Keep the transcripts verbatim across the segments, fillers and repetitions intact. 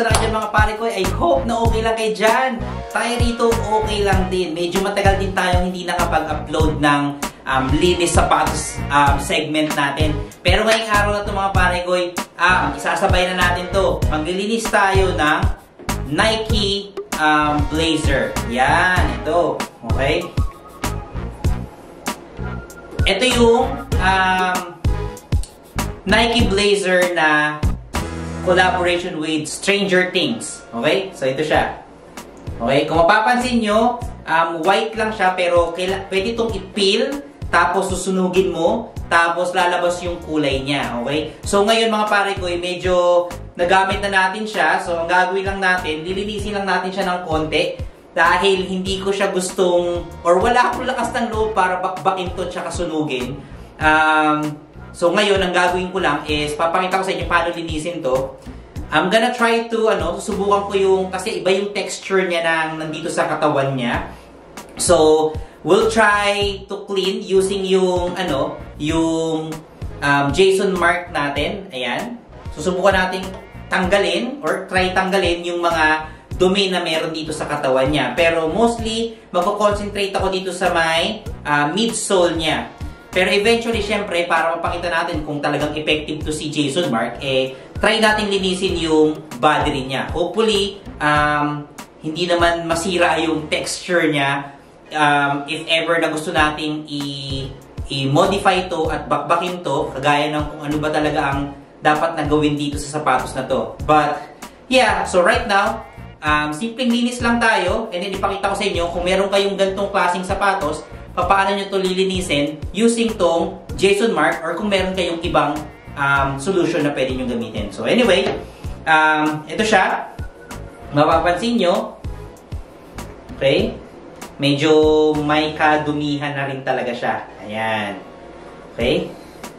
Kumusta na kayo mga pare ko? I hope na okay lang kayo dyan. Tayo rito okay lang din. Medyo matagal din tayo hindi nakapag-upload ng um, linis sapatos um, segment natin. Pero ngayong araw na ito mga pare ko, um, isasabay na natin to. Maglilinis tayo ng Nike um, Blazer. Yan, ito. Okay? Ito yung um, Nike Blazer na collaboration with Stranger Things. Okay? So, ito siya. Okay? Kung mapapansin nyo, um, white lang siya, pero pwede itong i-peel, tapos susunugin mo, tapos lalabas yung kulay niya. Okay? So, ngayon mga pare ko, medyo nagamit na natin siya. So, ang gagawin lang natin, lilinisin lang natin siya ng konti, dahil hindi ko siya gustong, or wala akong lakas ng loob para bakbakin to tsaka sunugin. Um, So ngayon, ang gagawin ko lang is, papakita ko sa inyo paano linisin to. I'm gonna try to, ano, susubukan ko yung, kasi iba yung texture niya nang nandito sa katawan niya. So, we'll try to clean using yung, ano, yung um, Jason Mark natin. Ayan. Susubukan natin tanggalin, or try tanggalin yung mga dumi na meron dito sa katawan niya. Pero mostly, magko-concentrate ako dito sa may uh, midsole niya. Pero eventually, syempre, para mapakita natin kung talagang effective to si Jason Mark, eh, try natin linisin yung body rin niya. Hopefully, um, hindi naman masira yung texture niya. Um, if ever na gusto nating i-modify to at bakbakin to, kagaya ng kung ano ba talaga ang dapat na gawin dito sa sapatos na to. But, yeah, so right now, um, simpleng linis lang tayo, and then ipakita ko sa inyo kung meron kayong ganitong klaseng sapatos, paano nyo ito lilinisin using tong Jason Mark, or kung meron kayong ibang um, solution na pwede nyo gamitin. So anyway, um, ito siya. Mapapansin nyo, okay, medyo may kadumihan na rin talaga siya. Ayan. Okay.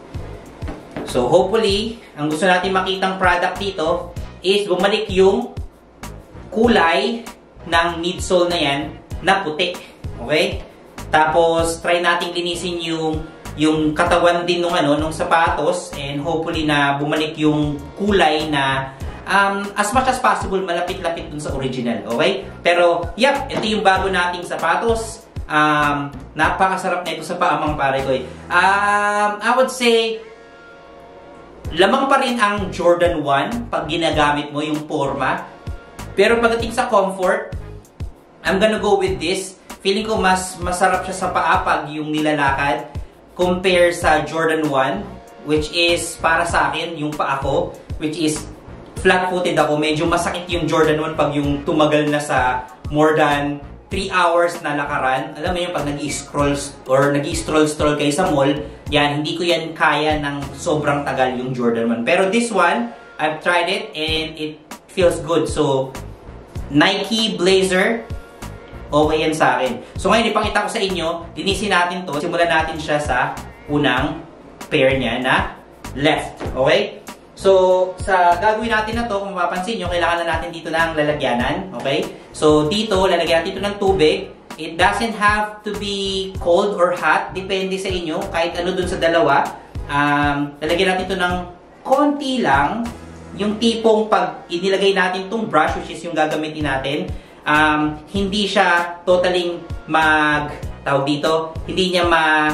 So hopefully, ang gusto natin makitang product dito is bumalik yung kulay ng midsole na yan na puti. Okay. Tapos, try nating linisin yung, yung katawan din nung, ano, nung sapatos, and hopefully na bumalik yung kulay na um, as much as possible malapit-lapit dun sa original. Okay? Pero, yep, ito yung bago nating sapatos. Um, napakasarap na ito sa paamang pare ko. Eh. Um, I would say, lamang pa rin ang Jordan one pag ginagamit mo yung forma. Pero pagdating sa comfort, I'm gonna go with this. Feeling ko mas masarap siya sa paa pag yung nilalakad compare sa Jordan one, which is para sa akin yung paa ko, which is flat-footed ako. Medyo masakit yung Jordan one pag yung tumagal na sa more than three hours na lakaran. Alam mo yung pag nag-i-scroll or nag-i-stroll-stroll kayo sa mall, yan, hindi ko yan kaya ng sobrang tagal yung Jordan one. Pero this one, I've tried it and it feels good. So, Nike Blazer, okay yan sa akin. So ngayon, ipakita ko sa inyo, linisin natin to. Simulan natin siya sa unang pair niya na left. Okay? So, sa gagawin natin na to, kung mapapansin nyo, kailangan na natin dito ng lalagyanan. Okay? So, dito, lalagyan natin dito ng tubig. It doesn't have to be cold or hot. Depende sa inyo. Kahit ano dun sa dalawa. Um, lalagyan natin ito ng konti lang. Yung tipong pag inilagay natin itong brush, which is yung gagamitin natin, Um, hindi siya totally mag, tawag dito, hindi niya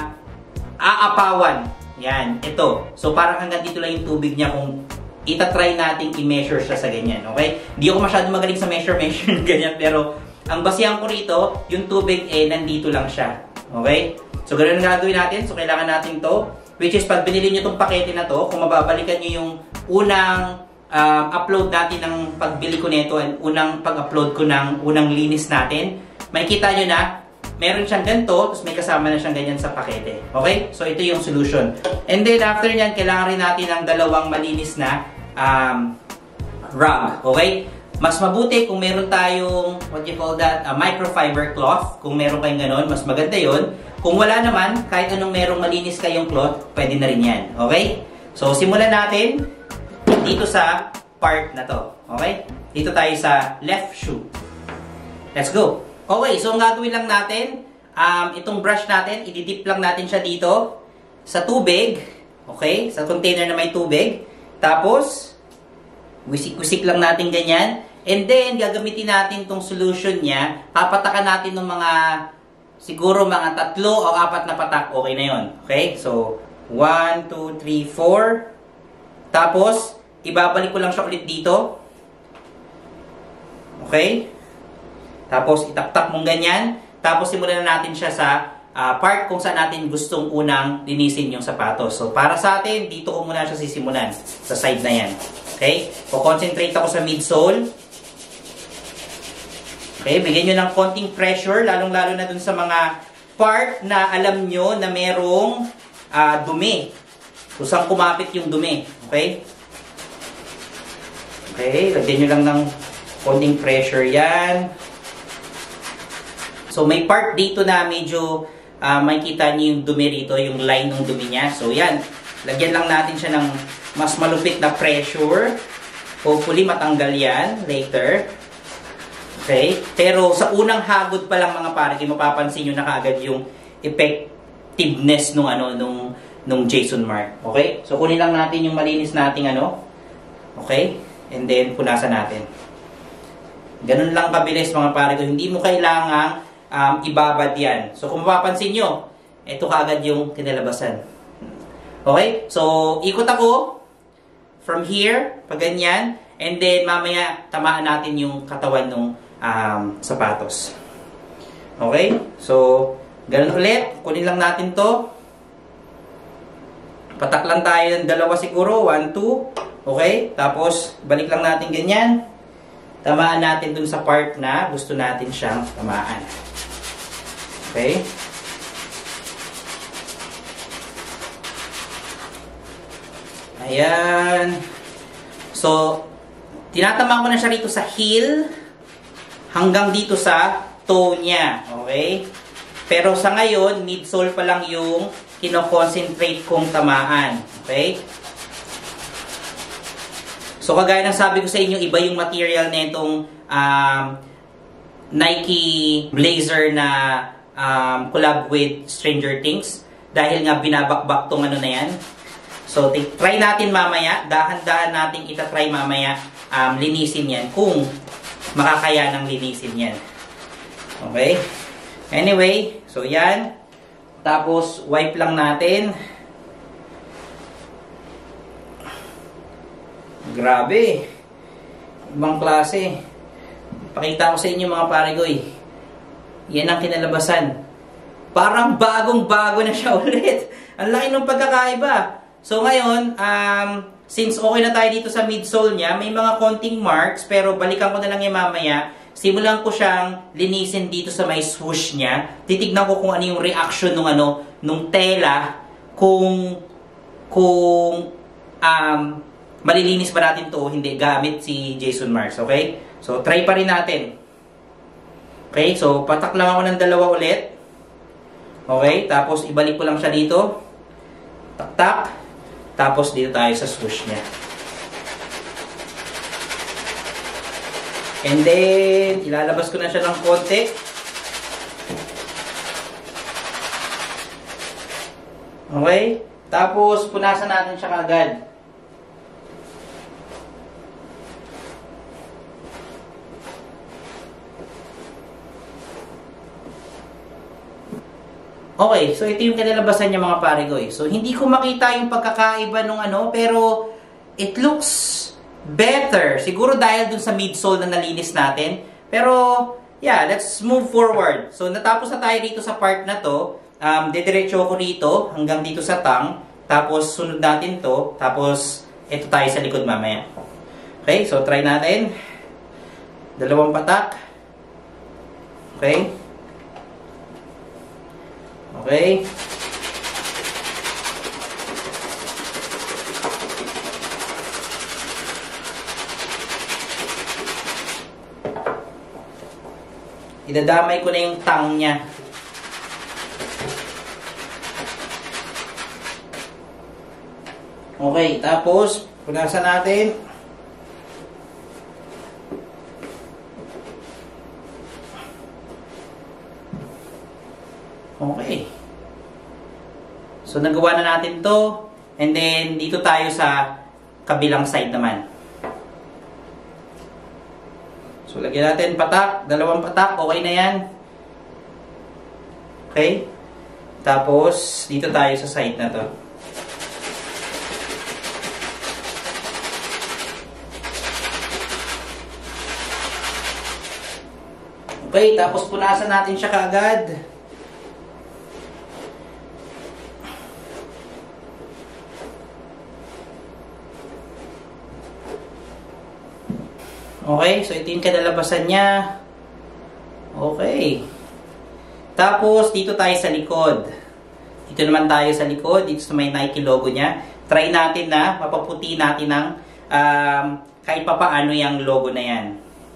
ma-aapawan. Yan, ito. So, parang hanggang dito lang yung tubig niya kung itatry natin i-measure siya sa ganyan. Okay? Hindi ako masyadong magaling sa measure-measure ganyan, pero ang basihan ko rito, yung tubig eh, nandito lang siya. Okay? So, ganun ang gagawin natin. So, kailangan natin to, which is pag binili nyo itong pakete na to, kung mababalikan nyo yung unang Um, upload natin ng pagbili ko nito and unang pag-upload ko ng unang linis natin, makikita nyo na meron siyang ganito, tapos may kasama na siyang ganyan sa pakete. Okay? So, ito yung solution. And then, after nyan, kailangan rin natin ng dalawang malinis na um, rug. Okay? Mas mabuti kung meron tayong, what you call that, a microfiber cloth. Kung meron kayong ganon, mas maganda yun. Kung wala naman, kahit anong merong malinis kayong cloth, pwede na rin yan. Okay? So, simulan natin dito sa part na to. Okay? Dito tayo sa left shoe. Let's go. Okay, so ang gagawin lang natin, um, itong brush natin, ididip lang natin siya dito sa tubig. Okay? Sa container na may tubig. Tapos, Wisik-wisik lang natin ganyan. And then, gagamitin natin tong solution niya. Papatakan natin ng mga, siguro mga tatlo o apat na patak. Okay na yun. Okay? So, one, two, three, four. Tapos, ibabalik ko lang siya ulit dito. Okay? Tapos, itaktak mong ganyan. Tapos, simulan na natin siya sa uh, part kung saan natin gustong unang linisin yung sapatos. So, para sa atin, dito ko muna siya sisimulan. Sa side na yan. Okay? Co-concentrate ako sa midsole. Okay? Bigyan nyo ng konting pressure, lalong-lalo na dun sa mga part na alam nyo na merong uh, dumi. Kung saan kumapit yung dumi. Okay? Okay? Lagyan nyo lang ng konting pressure yan. So, may part dito na medyo uh, makikita nyo yung dumi rito, yung line ng dumi niya. So, yan. Lagyan lang natin siya ng mas malupit na pressure. Hopefully, matanggal yan later. Okay? Pero, sa unang hagod pa lang mga pare, mapapansin nyo na kaagad yung effectiveness nung, ano, nung, nung Jason Mark. Okay? So, kunin lang natin yung malinis nating ano. Okay? And then, punasan natin. Ganun lang kabilis mga pare. Hindi mo kailangang Um, ibabad yan. So, kung mapapansin nyo, ito kaagad yung kinalabasan. Okay? So, ikot ako from here, pag ganyan, and then mamaya tamaan natin yung katawan ng um, sapatos. Okay? So, ganun ulit. Kunin lang natin to. Patak lang tayo ng dalawa siguro. One, two. Okay? Tapos, balik lang natin ganyan. Tamaan natin dun sa part na gusto natin siyang tamaan. Okay? Ayan. So, tinatamaan ko na siya rito sa heel hanggang dito sa toe niya. Okay? Pero sa ngayon, midsole pa lang yung kino-concentrate kong tamaan. Okay? So, kagaya ng sabi ko sa inyo, iba yung material na itong um, Nike Blazer na Um, collab with Stranger Things dahil nga binabakbak tong ano na yan. So, try natin mamaya, dahan-dahan natin itatry mamaya um, linisin yan kung makakaya ng linisin yan. Okay? Anyway, so yan. Tapos, wipe lang natin. Grabe. Ibang klase. Pakita ko sa inyo mga paregoy. Yan ang kinalabasan. Parang bagong-bago na siya ulit. Ang laki ng pagkakaiba. So ngayon, um, since okay na tayo dito sa midsole niya, may mga konting marks, pero balikan ko na lang yung mamaya. Simulan ko siyang linisin dito sa may swoosh niya. Titignan ko kung ano yung reaction ng ano, nung tela, kung kung um, malilinis ba natin to o hindi gamit si Jason Marks. Okay? So try pa rin natin. Okay, so patak lang ako ng dalawa ulit. Okay, tapos ibalik ko lang siya dito. Tak-tak. Tapos dito tayo sa swoosh niya. And then, ilalabas ko na siya ng konti. Okay, tapos punasan natin siya kaagad. Okay, so ito yung kinalabasan niya mga paregoy. So hindi ko makita yung pagkakaiba nung ano, pero it looks better. Siguro dahil dun sa midsole na nalinis natin. Pero yeah, let's move forward. So natapos na tayo dito sa part na to. Um, dediretso ko rito hanggang dito sa tang. Tapos sunod natin to. Tapos ito tayo sa likod mamaya. Okay, so try natin. Dalawang patak. Okay. Okay. Idadamay ko na yung tang niya. Okay, tapos punasan natin. Okay. So, nagawa na natin to. And then, dito tayo sa kabilang side naman. lagyan natin patak, dalawang patak, okay na yan. Okay? Tapos, dito tayo sa side na to. Okay, tapos punasan natin siya kaagad. Okay, so ito yung kadalabasan niya. Okay. Tapos, dito tayo sa likod. Dito naman tayo sa likod. Dito sa may Nike logo niya. Try natin na mapaputi natin ng um, kahit papaano yung logo na yan.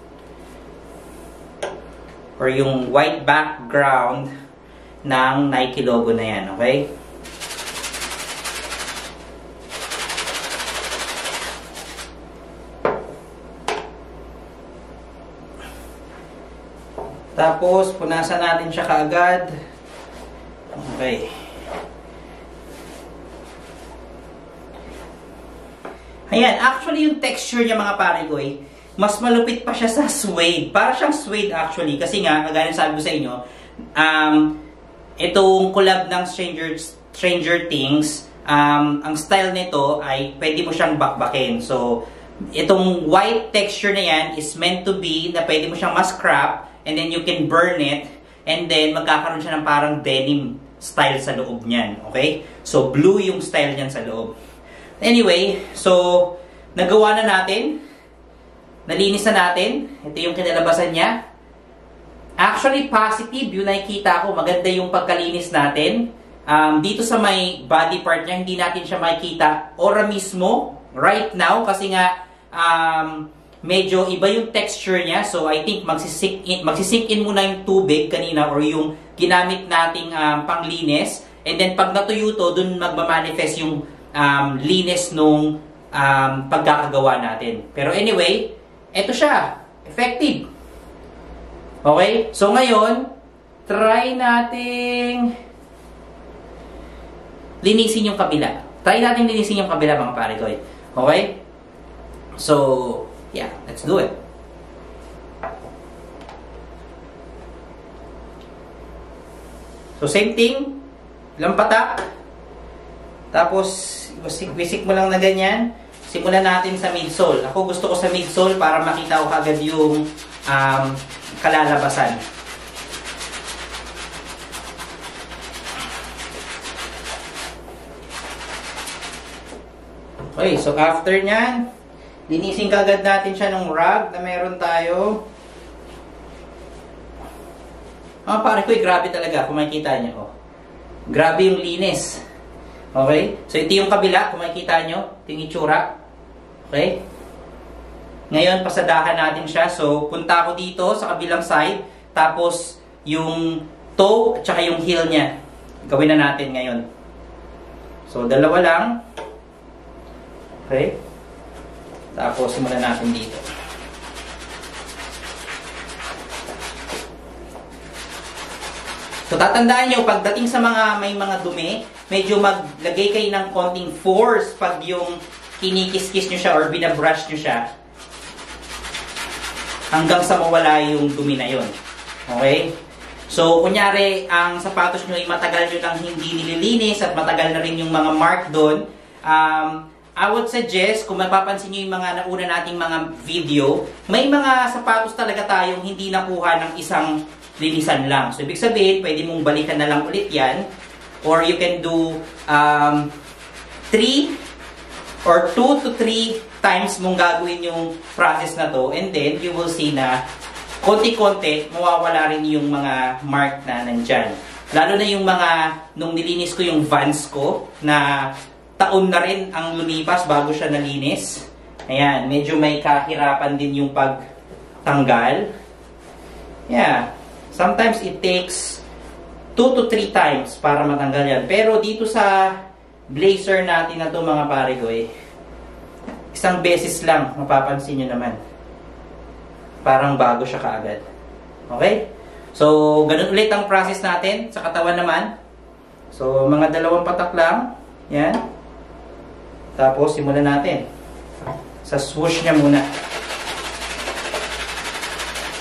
Or yung white background ng Nike logo na yan. Okay? Tapos, punasan natin siya kaagad. Okay. Ayan, actually yung texture niya mga pare ko eh, mas malupit pa siya sa suede. Para siyang suede actually. Kasi nga, kagaya sabi ko sa inyo, um, itong collab ng Stranger, Stranger Things, um, ang style nito ay pwede mo siyang bakbakin. So, itong white texture na yan is meant to be na pwede mo siyang ma-scrap. And then you can burn it. And then magkakaroon siya ng parang denim style sa loob niyan. Okay? So blue yung style niyan sa loob. Anyway, so nagawa na natin. Nalinis na natin. Ito yung kinalabasan niya. Actually positive yung nakikita ko. Maganda yung pagkalinis natin. Um, dito sa may body part niya, hindi natin siya makikita ora mismo right now. Kasi nga um, medyo iba yung texture niya. So, I think magsisink in, magsisink in muna yung tubig kanina or yung ginamit nating um, panglinis. And then, pag natuyo to, dun magmamanifest yung um, linis nung um, pagkakagawa natin. Pero anyway, eto siya. Effective. Okay? So, ngayon, try nating linisin yung kabila. Try natin linisin yung kabila, mga pare ko. Okay? So, yeah, let's do it. So, same thing. Ilang patak. Tapos, bisik mo lang na ganyan. Simulan natin sa midsole. Ako gusto ko sa midsole para makita ko kagad yung um, kalalabasan. Okay, so after nyan, linisin kagad natin siya ng rag na meron tayo. Ah, pare ko, eh, grabe talaga kung makikita nyo. Oh. Grabe yung linis. Okay? So, ito yung kabila, kung makikita nyo. Ito yung itsura. Okay? Ngayon, pasadahan natin siya. So, punta ako dito sa kabilang side. Tapos, yung toe at saka yung heel niya. Gawin na natin ngayon. So, dalawa lang. Okay? Tapos, simulan natin dito. So, tatandaan nyo, pagdating sa mga may mga dumi, medyo maglagay kayo ng konting force pag yung kinikis-kis nyo siya or binabrush nyo siya hanggang sa mawala yung dumi na yun. Okay? So, kunyari, ang sapatos nyo ay matagal nyo nang hindi nililinis at matagal na rin yung mga mark doon, um, I would suggest, kung mapapansin nyo yung mga nauna nating mga video, may mga sapatos talaga tayong hindi nakuha ng isang linisan lang. So, ibig sabihin, pwede mong balikan na lang ulit yan. Or you can do um, three or two to three times mong gagawin yung process na to. And then, you will see na konti-konti, mawawala rin yung mga mark na nandyan. Lalo na yung mga, nung nilinis ko yung Vans ko, na taon na rin ang lumipas bago siya nalinis. Ayan, medyo may kahirapan din yung pagtanggal. Yeah, sometimes it takes two to three times para matanggal yan. Pero dito sa blazer natin na to mga pare ko eh, isang beses lang, mapapansin nyo naman. Parang bago siya kaagad. Okay? So, ganun ulit ang process natin sa katawan naman. So, mga dalawang patak lang. Yan. Tapos, simulan natin. Sa swoosh niya muna.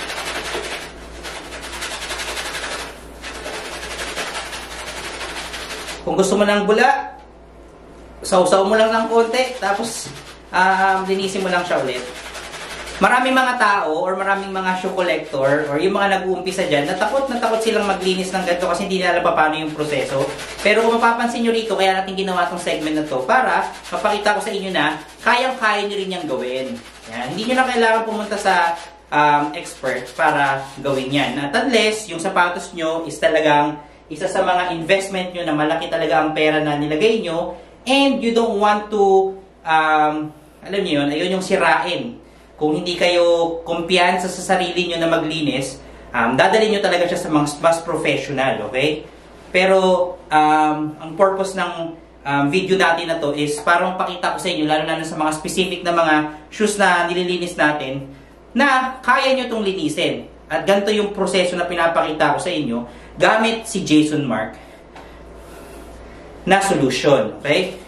Kung gusto mo ng bula, sausaw mo lang ng konti, tapos um, linisin mo lang siya ulit. Maraming mga tao or maraming mga shoe collector or yung mga nag-uumpisa dyan, natakot na takot silang maglinis ng ganito kasi hindi nila alam paano yung proseso. Pero kung mapapansin nyo rito, kaya natin ginawa itong segment na to para mapakita ko sa inyo na kayang-kaya nyo rin yung gawin. Yan. Hindi nyo na kailangan pumunta sa um, expert para gawin yan. At unless yung sapatos nyo is talagang isa sa mga investment nyo na malaki talaga ang pera na nilagay nyo and you don't want to, um, alam nyo yun, ayun yung sirain. Kung hindi kayo kumpiyansa sa sarili nyo na maglinis, um, dadalhin nyo talaga siya sa mas, mas professional, okay? Pero, um, ang purpose ng um, video natin na to is para mapakita ko sa inyo, lalo na sa mga specific na mga shoes na nililinis natin, na kaya nyo itong linisin. At ganito yung proseso na pinapakita ko sa inyo, gamit si Jason Mark na solution, okay?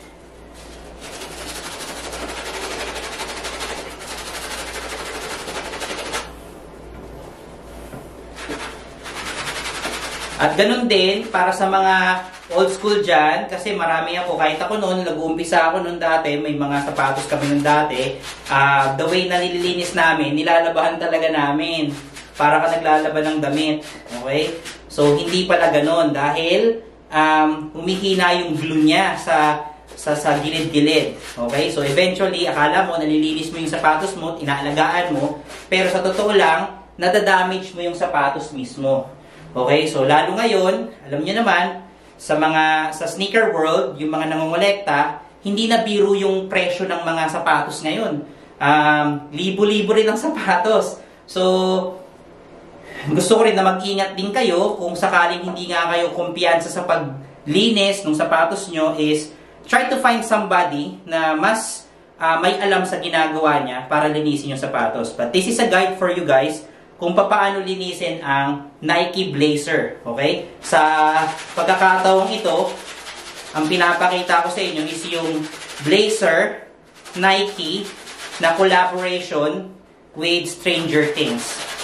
At ganun din, para sa mga old school dyan, kasi marami ako, kahit ako noon, nag-uumpisa ako noon dati, may mga sapatos kami noon dati, uh, the way na nililinis namin, nilalabahan talaga namin, para ka naglalaban ng damit, okay? So, hindi pala ganun, dahil um, humihina yung glue niya sa sa, sa gilid-gilid, okay? So, eventually, akala mo, nalilinis mo yung sapatos mo, inaalagaan mo, pero sa totoo lang, nadadamage mo yung sapatos mismo. Okay, so lalo ngayon, alam niyo naman, sa mga sa sneaker world, yung mga nangongolekta, hindi na biro yung presyo ng mga sapatos ngayon. Um, libo-libo rin ang sapatos. So, gusto ko rin na mag-ingat din kayo kung sakaling hindi nga kayo kumpiyansa sa paglinis ng sapatos nyo is try to find somebody na mas uh, may alam sa ginagawa niya para linisin yung sapatos. But this is a guide for you guys kung paano linisin ang Nike Blazer. Okay? Sa pagkakataong ito, ang pinapakita ko sa inyo is yung Blazer Nike na collaboration with Stranger Things.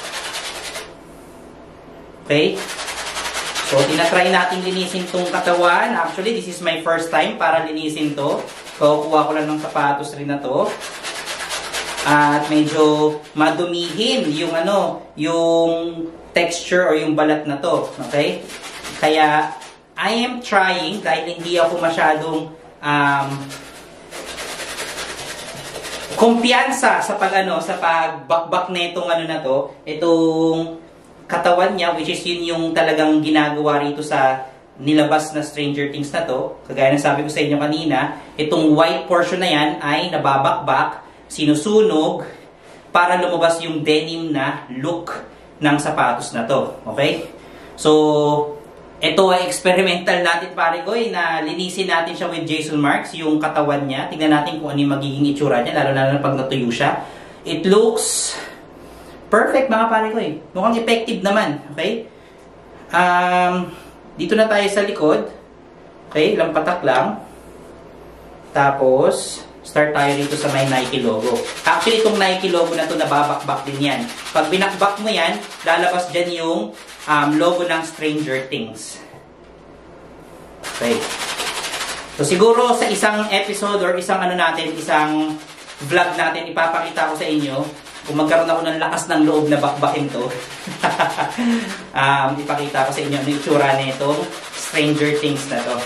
Okay? So, tinatry natin linisin tong katawan. Actually, this is my first time para linisin to. Kukuha ko lang ng sapatos rin na to. At medyo madumihin yung ano, yung texture or yung balat na to, okay? Kaya I am trying, dahil hindi ako masyadong um, kumpiyansa sa pag ano, sa pagbakbak na itong ano na to, itong katawan niya, which is yun yung talagang ginagawa rito sa nilabas na Stranger Things na to. Kagaya ng sabi ko sa inyo kanina, itong white portion na yan ay nababakbak, sinusunog para lumabas yung denim na look ng sapatos na to. Okay? So, ito ay experimental natin, pare ko, eh, na linisin natin siya with Jason Marks, yung katawan niya. Tingnan natin kung ano yung magiging itsura niya, lalo na pag natuyo siya. It looks perfect, mga pare ko. Eh. Mukhang effective naman. Okay? Um, dito na tayo sa likod. Okay? Ilang patak lang. Tapos, start tayo dito sa may Nike logo. Actually, itong Nike logo na to nababakbak din yan. Pag binakbak mo yan, lalabas dyan yung um, logo ng Stranger Things. Okay. So, siguro sa isang episode or isang ano natin, isang vlog natin, ipapakita ko sa inyo kung magkaroon ako ng lakas ng loob na bakbakin to. um, ipakita ko sa inyo ano yung itsura na itong Stranger Things na to.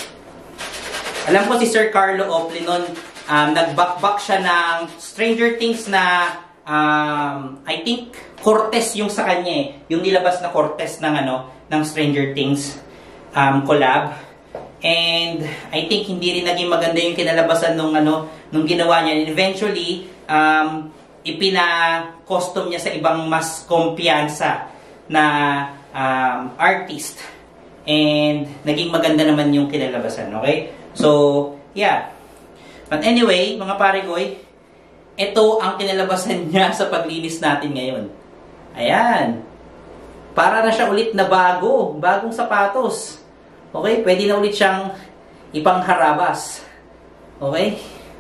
Alam ko si Sir Carlo Opley nun, Um, nagbakbak siya ng Stranger Things na um, I think Cortez yung sa kanya eh. Yung nilabas na Cortez ng ano ng Stranger Things um, collab. And I think hindi rin naging maganda yung kinalabasan nung ano nung ginawa niya. And eventually um, ipina-custom niya sa ibang mas kumpiyansa na um, artist. And naging maganda naman yung kinalabasan, okay? So, yeah. But anyway, mga pare-goy, ito ang kinalabasan niya sa paglinis natin ngayon. Ayan. Para na siya ulit na bago. Bagong sapatos. Okay? Pwede na ulit siyang ipangharabas. Okay?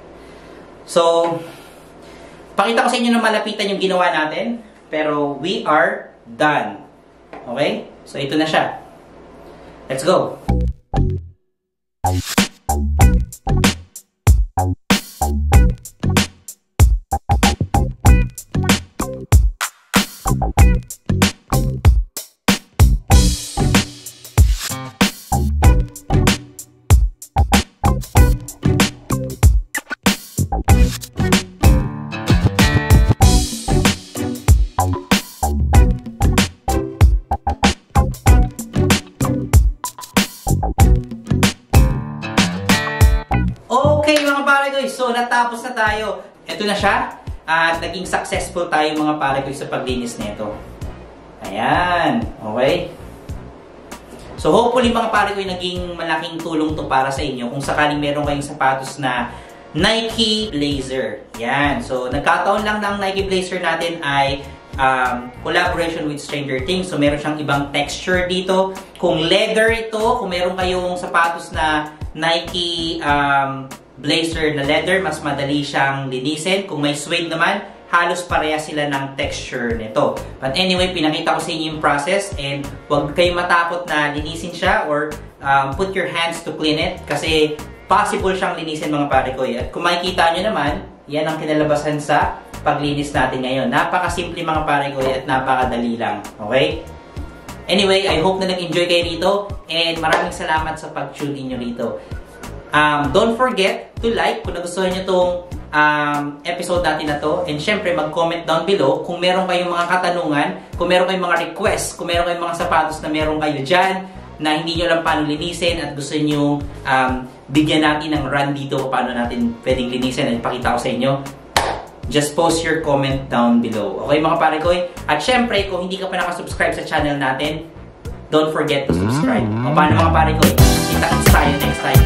So, pakita ko sa inyo na malapitan yung ginawa natin. Pero we are done. Okay? So, ito na siya. Let's go. pare ko, so natapos na tayo. Ito na siya. At naging successful tayo mga pare ko sa paglinis nito. Ayan. Okay. So hopefully mga pare ko, naging malaking tulong to para sa inyo kung sakaling meron kayong sapatos na Nike Blazer. Yan. So nagkataon lang ng Nike Blazer natin ay um, collaboration with Stranger Things. So meron siyang ibang texture dito. Kung leather ito, kung meron kayong sapatos na Nike um, Blazer na leather, mas madali siyang linisin. Kung may suede naman, halos pareha sila ng texture nito. But anyway, pinakita ko sa inyo yung process and huwag kayong matakot na linisin siya or um, put your hands to clean it kasi possible siyang linisin mga pare ko. At kung makikita nyo naman, yan ang kinalabasan sa paglinis natin ngayon. Napakasimple mga pare ko at napakadali lang. Okay? Anyway, I hope na nag-enjoy kayo rito and maraming salamat sa pag-tune in nyo rito. Um, don't forget to like kung nagustuhan nyo itong um, episode natin na to. And syempre, mag-comment down below kung meron kayong mga katanungan, kung meron kayong mga requests, kung meron kayong mga sapatos na meron kayo dyan na hindi nyo lang paano linisin at gusto nyo um, bigyan natin ng run dito paano natin pwedeng linisin at ipakita ko sa inyo. Just post your comment down below. Okay mga pare ko? At syempre, kung hindi ka pa nakasubscribe sa channel natin, don't forget to subscribe. O paano mga pare ko? Kita-kits tayo next time.